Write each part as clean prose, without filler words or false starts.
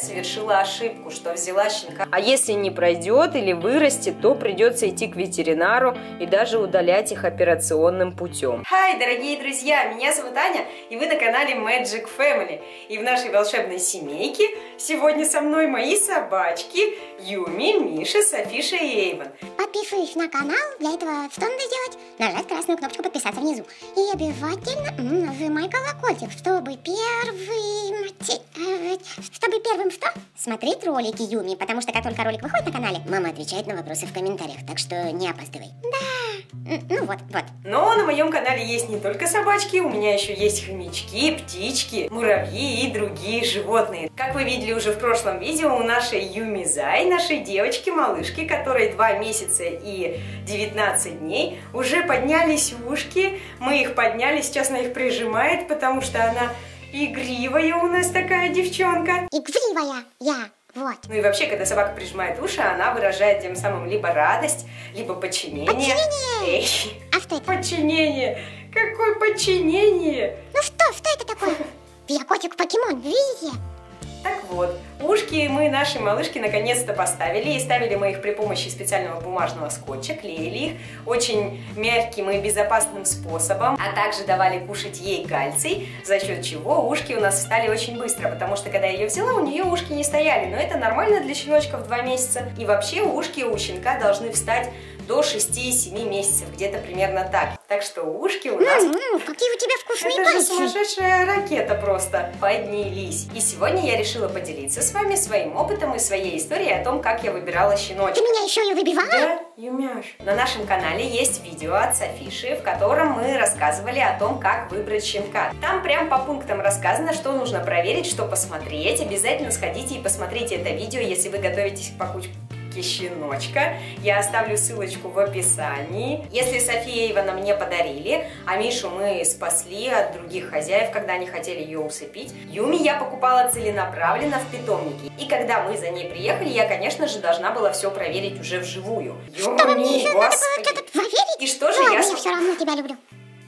совершила ошибку, что взяла щенка. А если не пройдет или вырастет, то придется идти к ветеринару и даже удалять их операционным путем. Хай, дорогие друзья, меня зовут Аня, и вы на канале Magic Family. И в нашей волшебной семейке сегодня со мной мои собачки Юми, Миша, Софиша и Эйвен. Подпишись на канал, для этого что надо сделать? Нажать красную кнопочку подписаться внизу. И обязательно нажимай колокольчик, чтобы первым что? Смотреть ролики Юми, потому что как только ролик выходит на канале, мама отвечает на вопросы в комментариях, так что не опаздывай. Да, ну вот. Но на моем канале есть не только собачки, у меня еще есть хомячки, птички, муравьи и другие животные. Как вы видели уже в прошлом видео, у нашей Юми Зай, нашей девочки-малышки, которой 2 месяца и 19 дней, уже поднялись ушки. Мы их подняли, сейчас она их прижимает, потому что она игривая у нас такая девчонка. Игривая я. Вот. Ну и вообще, когда собака прижимает уши, она выражает тем самым либо радость, либо подчинение. Подчинение! Эй. А что это? Подчинение! Какое подчинение? Ну что это такое? Я котик-покемон, видите? Так вот, ушки мы нашей малышке наконец-то поставили, и ставили мы их при помощи специального бумажного скотча, клеили их очень мягким и безопасным способом, а также давали кушать ей кальций, за счет чего ушки у нас встали очень быстро, потому что когда я ее взяла, у нее ушки не стояли, но это нормально для щеночка в 2 месяца, и вообще ушки у щенка должны встать до 6-7 месяцев, где-то примерно так. Так что ушки у нас... Какие у тебя вкусные Это же пальцы! сумасшедшая ракета просто. Поднялись. И сегодня я решила поделиться с вами своим опытом и своей историей о том, как я выбирала щеночка. Ты меня еще и выбивала? Да, Юмяш. На нашем канале есть видео от Софиши, в котором мы рассказывали о том, как выбрать щенка. Там прям по пунктам рассказано, что нужно проверить, что посмотреть. Обязательно сходите и посмотрите это видео, если вы готовитесь к покупке щеночка. Я оставлю ссылочку в описании. Если София и Эйвена мне подарили, а Мишу мы спасли от других хозяев, когда они хотели ее усыпить, Юми я покупала целенаправленно в питомнике. И когда мы за ней приехали, я, конечно же, должна была все проверить уже вживую. Юми, господи! И что же я... все равно тебя люблю.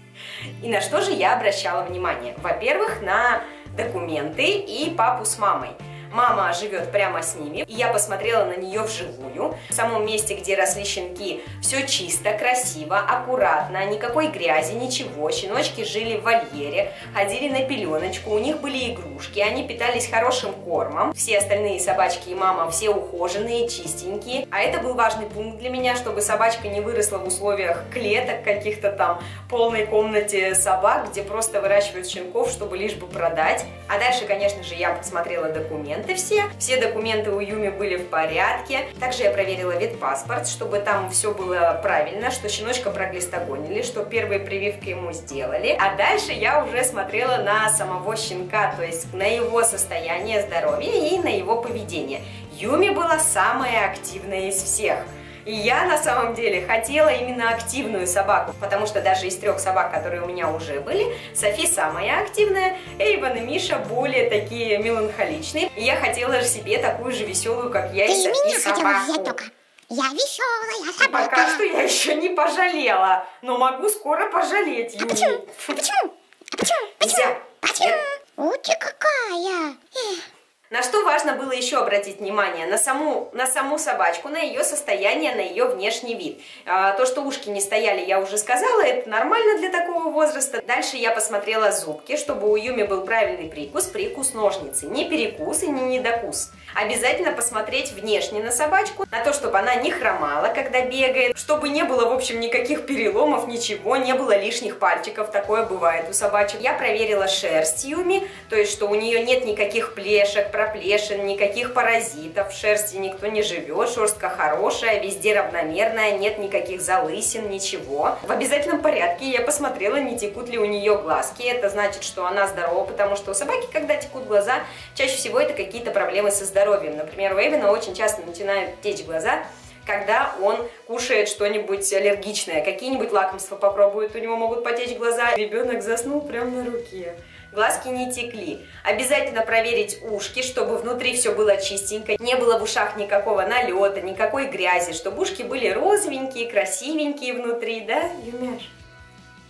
И на что же я обращала внимание? Во-первых, на документы и папу с мамой. Мама живет прямо с ними, и я посмотрела на нее вживую. В самом месте, где росли щенки, все чисто, красиво, аккуратно, никакой грязи, ничего. Щеночки жили в вольере, ходили на пеленочку, у них были игрушки, они питались хорошим кормом. Все остальные собачки и мама все ухоженные, чистенькие. А это был важный пункт для меня, чтобы собачка не выросла в условиях клеток, каких-то там полной комнате собак, где просто выращивают щенков, чтобы лишь бы продать. А дальше, конечно же, я посмотрела документы. Все документы у Юми были в порядке. Также я проверила ветпаспорт, чтобы там все было правильно, что щеночка проглистогонили, что первые прививки ему сделали. А дальше я уже смотрела на самого щенка, то есть на его состояние здоровья и на его поведение. Юми была самая активная из всех. И я на самом деле хотела именно активную собаку, потому что даже из 3 собак, которые у меня уже были, Софи самая активная, Эйвен и Миша более такие меланхоличные. И я хотела же себе такую же веселую, как я, и Софи, собаку. Я веселая собака. Пока что я еще не пожалела, но могу скоро пожалеть, Юми. Почему? Почему? Ух ты какая! На что важно было еще обратить внимание? На саму собачку, на ее состояние, на ее внешний вид. То, что ушки не стояли, я уже сказала, это нормально для такого возраста. Дальше я посмотрела зубки, чтобы у Юми был правильный прикус ножницы. Не перекус и не недокус. Обязательно посмотреть внешне на собачку, на то, чтобы она не хромала, когда бегает, чтобы не было, в общем, никаких переломов, ничего, не было лишних пальчиков, такое бывает у собачек. Я проверила шерсть Юми, то есть, что у нее нет никаких плешек, проплешин, никаких паразитов, в шерсти никто не живет, шерстка хорошая, везде равномерная, нет никаких залысин, ничего. В обязательном порядке я посмотрела, не текут ли у нее глазки, это значит, что она здорова, потому что у собаки, когда текут глаза, чаще всего это какие-то проблемы со здоровьем. Например, у Эйвена очень часто начинают течь глаза, когда он кушает что-нибудь аллергичное, какие-нибудь лакомства попробует, у него могут потечь глаза. Ребенок заснул прямо на руке. Глазки не текли. Обязательно проверить ушки, чтобы внутри все было чистенько, не было в ушах никакого налета, никакой грязи, чтобы ушки были розовенькие, красивенькие внутри, да, Юмяш?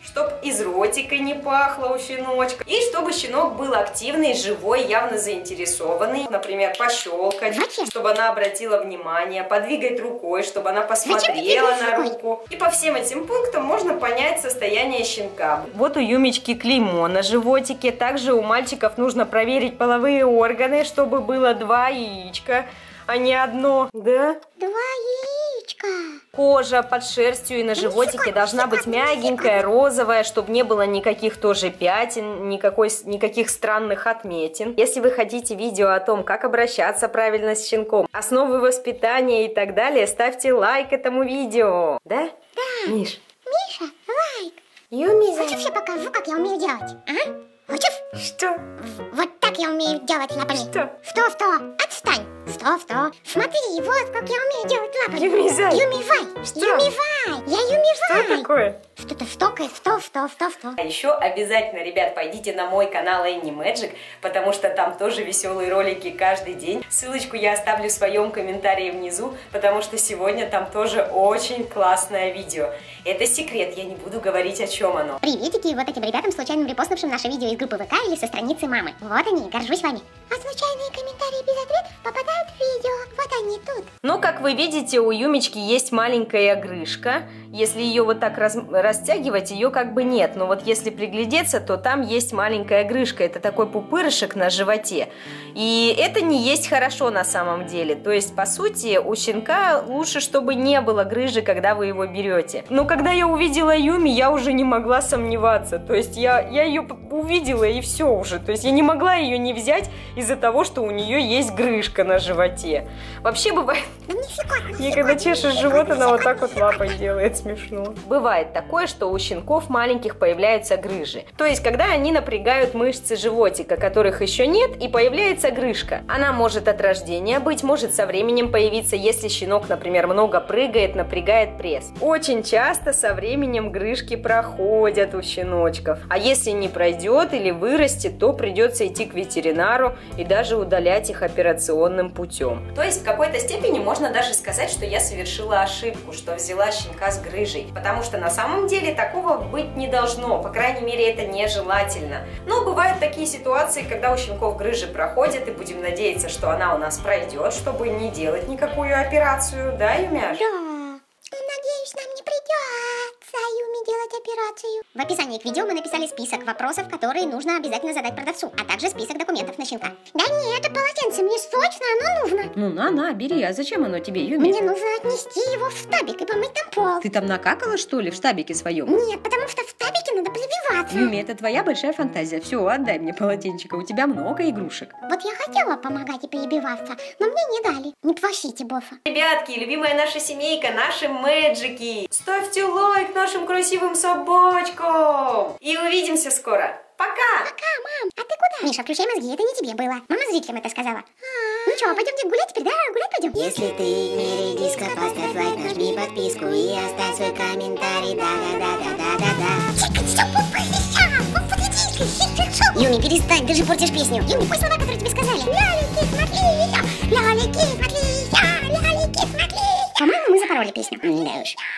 чтобы из ротика не пахло у щеночка, и чтобы щенок был активный, живой, явно заинтересованный, например, пощелкать, чтобы она обратила внимание, подвигать рукой, чтобы она посмотрела на руку. И по всем этим пунктам можно понять состояние щенка. Вот у Юмички клеймо на животике, также у мальчиков нужно проверить половые органы, чтобы было 2 яичка, а не одно, да? 2 яичка. Кожа под шерстью и на животике должна быть мягенькая, розовая, чтобы не было никаких тоже пятен, никаких странных отметин. Если вы хотите видео о том, как обращаться правильно с щенком, основы воспитания и так далее, ставьте лайк этому видео. Да? Да. Миш? Миша, лайк. Юми, хочешь, я покажу, как я умею делать? А? Хочешь? Что? Вот так я умею делать лапами. Что? Что? Отстань. Что? Смотри, вот как я умею делать лапами. Юмизай. Юмивай. Что? Юмивай. Я юмивай. Что такое? Что-то что. А еще обязательно, ребят, пойдите на мой канал Annie Magic, потому что там тоже веселые ролики каждый день. Ссылочку я оставлю в своем комментарии внизу, потому что сегодня там тоже очень классное видео. Это секрет, я не буду говорить, о чем оно. Приветики вот этим ребятам, случайно репостнувшим наше видео из группы ВК или со страницы мамы. Вот они, горжусь вами. А случайные комментарии без ответов попадают в видео. Вот они тут. Ну, как вы видите, у Юмички есть маленькая грышка. Если ее вот так растягивать, ее как бы нет. Но вот если приглядеться, то там есть маленькая грышка. Это такой пупырышек на животе. И это не есть хорошо на самом деле. То есть, по сути, у щенка лучше, чтобы не было грыжи, когда вы его берете. Но когда я увидела Юми, я уже не могла сомневаться. То есть, я ее увидела и все уже. То есть, я не могла ее не взять из-за того, что у нее есть грышка на животе. Вообще бывает... И когда чешешь живот, она вот так вот лапой делает, смешно. Бывает такое, что у щенков маленьких появляются грыжи. То есть, когда они напрягают мышцы животика, которых еще нет, и появляется грышка. Она может от рождения быть, может со временем появиться, если щенок, например, много прыгает, напрягает пресс. Очень часто со временем грыжки проходят у щеночков. А если не пройдет или вырастет, то придется идти к ветеринару и даже удалять их операционным путем. То есть, в какой-то степени можно даже сказать, что я совершила ошибку, что взяла щенка с грыжей, потому что на самом деле такого быть не должно, по крайней мере это нежелательно. Но бывают такие ситуации, когда у щенков грыжи проходят, и будем надеяться, что она у нас пройдет, чтобы не делать никакую операцию, да, Юмяш? Да, надеюсь, нам не придется Юми делать операцию. В описании к видео мы написали список вопросов, которые нужно обязательно задать продавцу, а также список документов на щенка. Да нет, это полотенце, мне срочно оно нужно. Ну на, бери, а зачем оно тебе, Юми? Мне нужно отнести его в штабик и помыть там пол. Ты там накакала, что ли, в штабике своем? Нет, потому что в штабике надо прививаться. Юми, это твоя большая фантазия. Все, отдай мне полотенчика, у тебя много игрушек. Вот я хотела помогать и перебиваться, но мне не дали. Не просите, Бофа. Ребятки, любимая наша семейка, наши мэджики, ставьте лайк нашим красивым собачкам. И увидимся скоро. Пока! Пока, мам. А ты куда? Миша, включай мозги, это не тебе было. Мама зрителям это сказала. Ну что, пойдемте гулять теперь, да? Гулять пойдем? Если ты не редиска, поставь лайк, нажми подписку и оставь свой комментарий. Да-да-да-да-да-да-да. Юми, перестань, ты же портишь песню. Юми, пусть слова, которые тебе сказали. Лялики, смотри, лялики, смотри, лялики, смотри. По-моему, мы запороли песню. Да уж.